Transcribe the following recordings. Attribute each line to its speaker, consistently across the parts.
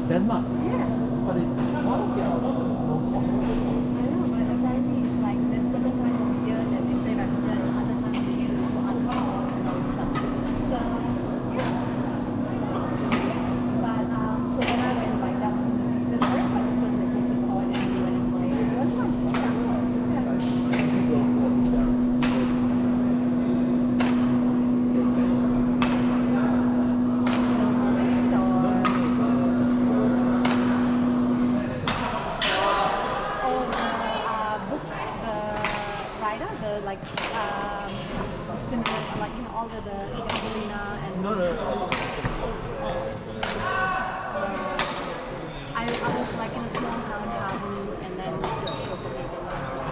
Speaker 1: Denmark.
Speaker 2: Yeah.
Speaker 1: But it's one of their most popular sports.
Speaker 2: I know, but apparently it's like there's certain time of year that they play badminton, other time of the year for other sports and all this stuff. So yeah. But so when I went like that was in the season, everybody still like booked the court and we went and played. It was fun. Yeah. Like cinema, like all the Jamborina and
Speaker 1: No, no.
Speaker 2: I was like in a small town, Habu, and then we just go for people.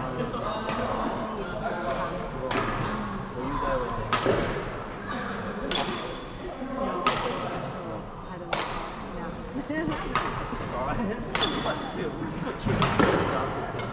Speaker 2: I don't know. Yeah.
Speaker 1: Sorry. But still, it's good trip.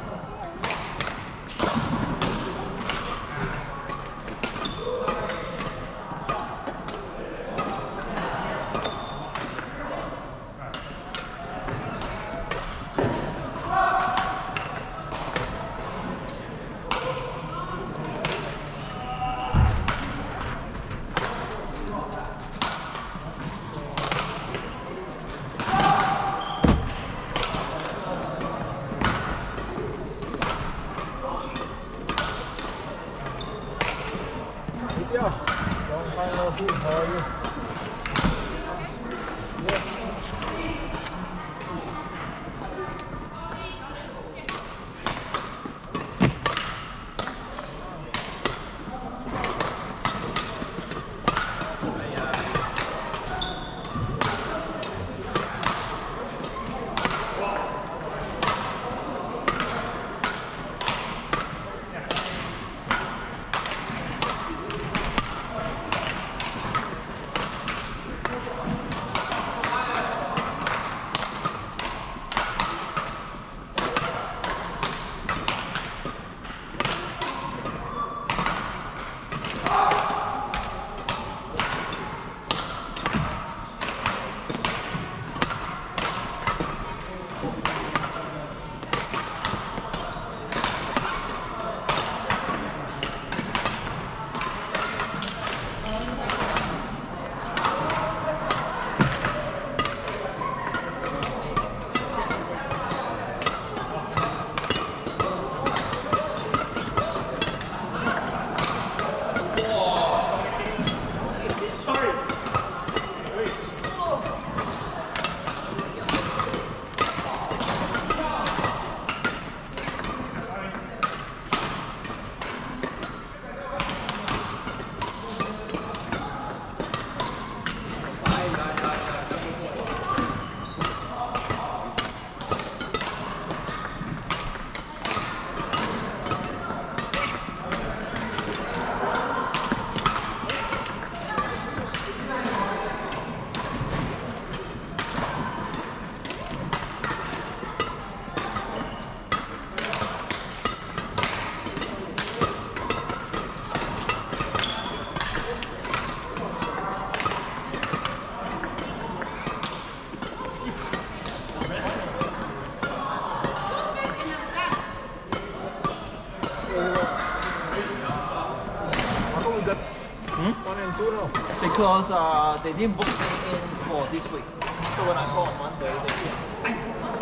Speaker 1: Yeah, long time no see. How are you? Because they didn't book me in for this week. So when I call on Monday, they